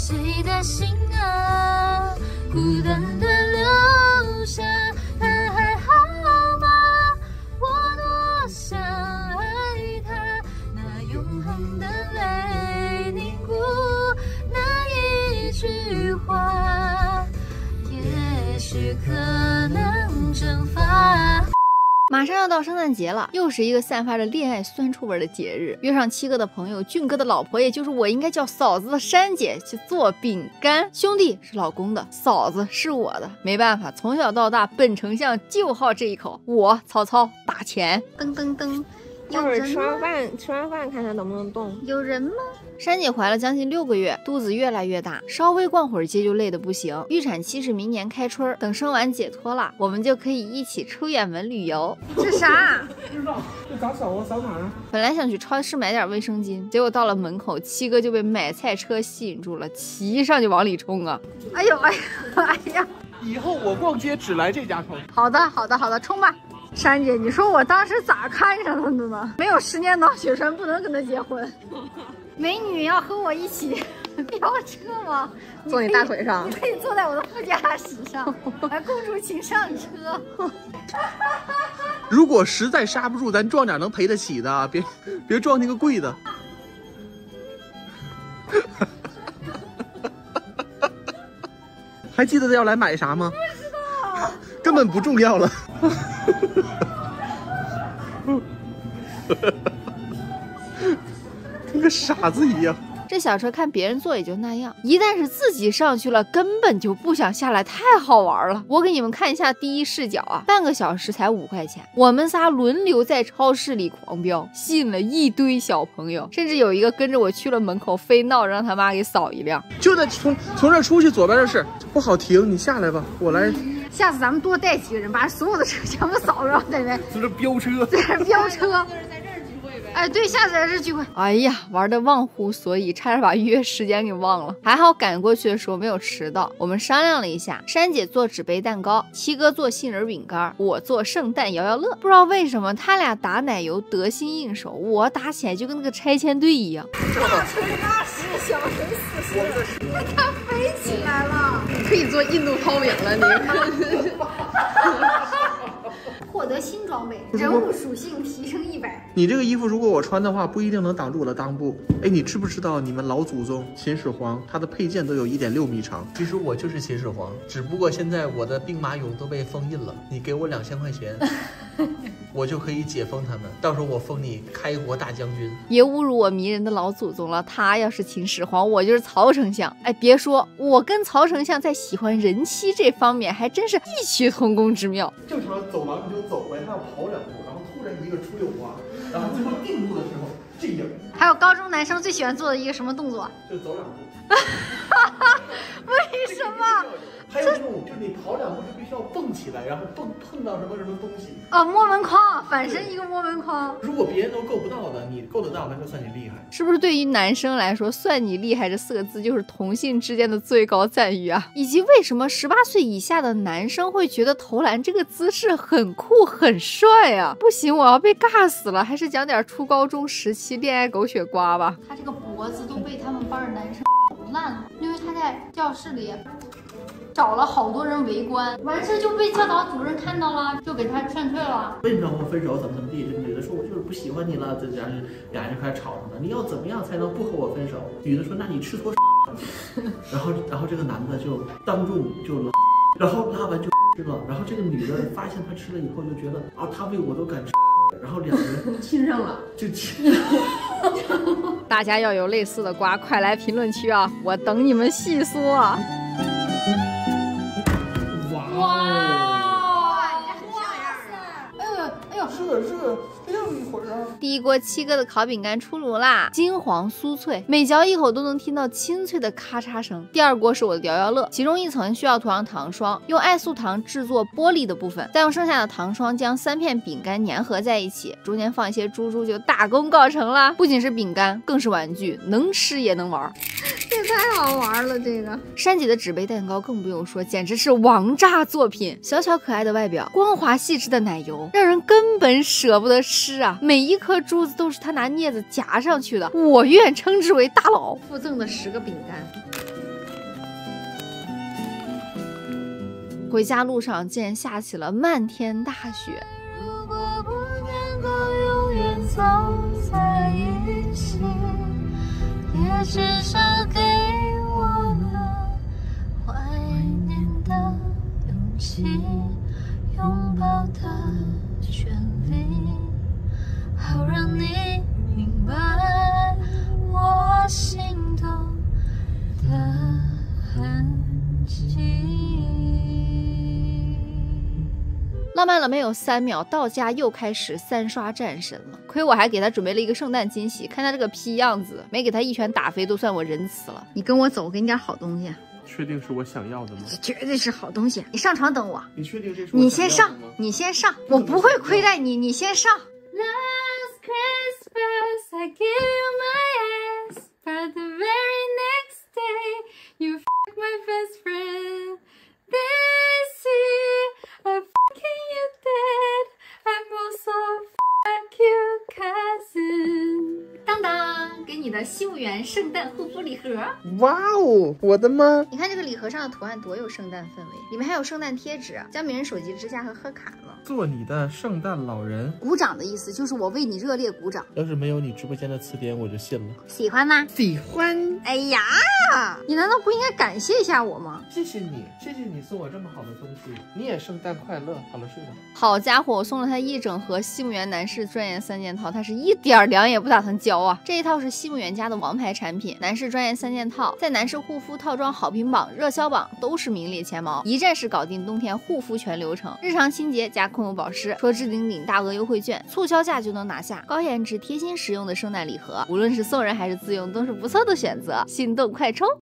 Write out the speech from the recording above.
谁的心啊，孤单的留下，他还好吗？我多想爱他，那永恒的泪凝固，那一句话，也许可能蒸发。马上要到圣诞节了，又是一个散发着恋爱酸臭味的节日。约上七哥的朋友俊哥的老婆，也就是我应该叫嫂子的珊姐去做饼干。兄弟是老公的，嫂子是我的。没办法，从小到大本丞相就好这一口。我曹操打钱。噔噔噔， 一会儿吃完饭看他能不能动。 有人吗？珊姐怀了将近6个月，肚子越来越大，稍微逛会儿街就累得不行。预产期是明年开春，等生完解脱了，我们就可以一起出远门旅游。这啥？ 不知道，这咋扫啊？扫哪儿啊？ 本来想去超市买点卫生巾，结果到了门口，七哥就被买菜车吸引住了，骑上就往里冲啊！哎呦哎呀哎呀！ 以后我逛街只来这家超市。 好的好的好的，冲吧！珊姐，你说我当时咋看上他的呢？没有10年当学生，不能跟他结婚。美女要和我一起飙车吗？ 坐你大腿上， 你可以坐在我的副驾驶上。来，公主请上车。 如果实在刹不住，咱撞点能赔得起的，别撞那个贵的。还记得要来买啥吗？ 不知道， 根本不重要了。跟个傻子一样。 这小车看别人坐也就那样，一旦是自己上去了，根本就不想下来，太好玩了。我给你们看一下第一视角啊，半个小时才5块钱，我们仨轮流在超市里狂飙，吸引了一堆小朋友，甚至有一个跟着我去了门口，非闹让他妈给扫一辆。 就在从这出去，左边的是不好停，你下来吧，我来。 下次咱们多带几个人，把所有的车全部扫，然后在那在这飙车， 在这飙车。哎，对，下次在这聚会。哎呀，玩的忘乎所以，差点把预约时间给忘了。还好赶过去的时候没有迟到。我们商量了一下，珊姐做纸杯蛋糕，七哥做杏仁饼干，我做圣诞摇摇乐。不知道为什么他俩打奶油得心应手，我打起来就跟那个拆迁队一样。大锤80，小锤40，它飞起来了， 可以做印度抛饼了，你。 获得新装备，人物属性提升100。 你这个衣服如果我穿的话，不一定能挡住我的裆部。哎，你知不知道你们老祖宗秦始皇他的佩剑都有1.6米长？其实我就是秦始皇，只不过现在我的兵马俑都被封印了。你给我2000块钱，我就可以解封他们。到时候我封你开国大将军。别侮辱我迷人的老祖宗了，他要是秦始皇，我就是曹丞相。哎，别说，我跟曹丞相在喜欢人妻这方面还真是异曲同工之妙。正常走廊你就走呗，他要跑2步，然后突然一个出溜滑，然后最后定住的时候这样。还有高中男生最喜欢做的一个什么动作？就走2步。为什么？还有那种，就是你跑2步是必须要蹦起来，然后碰到什么东西。哦，摸门框，反身一个摸门框。如果别人都够不到的，你够得到，那就算你厉害。是不是对于男生来说，算你厉害这4个字就是同性之间的最高赞誉啊？以及为什么18岁以下的男生会觉得投篮这个姿势很酷很帅啊？不行，我要被尬死了。还是讲点初高中时期恋爱狗血瓜吧。他这个脖子都被他们班的男生烂了，因为他在教室里找了好多人围观，完事就被教导主任看到了，就给他劝退了。为什么和我分手？怎么地？这女的说我就是不喜欢你了，这俩人就开始吵上了。你要怎么样才能不和我分手？女的说那你吃坨然后这个男的就当众就拉，然后拉完就吃了。然后这个女的发现他吃了以后就觉得啊，他喂我都敢吃。然后2人亲上了， 就亲上了。大家要有类似的瓜，快来评论区啊，我等你们细说啊。哇，你这很像样。哎呦，是，这样一会儿啊。第一锅七哥的烤饼干出炉啦，金黄酥脆，每嚼一口都能听到清脆的咔嚓声。第二锅是我的摇摇乐，其中一层需要涂上糖霜，用艾素糖制作玻璃的部分，再用剩下的糖霜将3片饼干粘合在一起，中间放一些珠珠，就大功告成啦。不仅是饼干，更是玩具，能吃也能玩。这这太好玩了，这个珊姐的纸杯蛋糕更不用说，简直是王炸作品。小巧可爱的外表，光滑细致的奶油，让人根本舍不得吃啊！每一颗珠子都是她拿镊子夹上去的，我愿称之为大佬。 附赠的10个饼干。 回家路上竟然下起了漫天大雪。 如果不能够永远走在一起，也至少给我们怀念的勇气，拥抱的权利，好让你明白我心动的痕迹。 浪漫了没有3秒，到家又开始3刷战神了。亏我还给他准备了一个圣诞惊喜，看他这个批样子，没给他一拳打飞都算我仁慈了。 你跟我走，给你点好东西。 确定是我想要的吗？ 绝对是好东西。你上床等我。 你确定这是你先上，你先上，我不会亏待你，你先上。 Last Christmas I gave you my ass, but the very next day you f***ed my best friend. This year I'm f***ing you dead. I'm also f*** you cousin. 当当，给你的西木源圣诞护肤礼盒。 哇哦，我的妈！ 你看这个礼盒上的图案多有圣诞氛围，里面还有圣诞贴纸、姜饼人手机支架和贺卡呢。 做你的圣诞老人， 鼓掌的意思就是我为你热烈鼓掌。 要是没有你直播间的词典，我就信了。 喜欢吗？ 喜欢。 哎呀，你难道不应该感谢一下我吗？ 谢谢你，谢谢你送我这么好的东西。你也圣诞快乐。好了，睡吧。 好家伙，我送了他一整盒西木源男士专研3件套，他是一点凉也不打算交啊！这一套是西木源家的王牌产品，男士专研3件套，在男士护肤套装好评榜、热销榜都是名列前茅，一站式搞定冬天护肤全流程，日常清洁加控油保湿，说置顶顶大额优惠券，促销价就能拿下，高颜值贴心实用的圣诞礼盒，无论是送人还是自用都是不错的选择，心动快冲！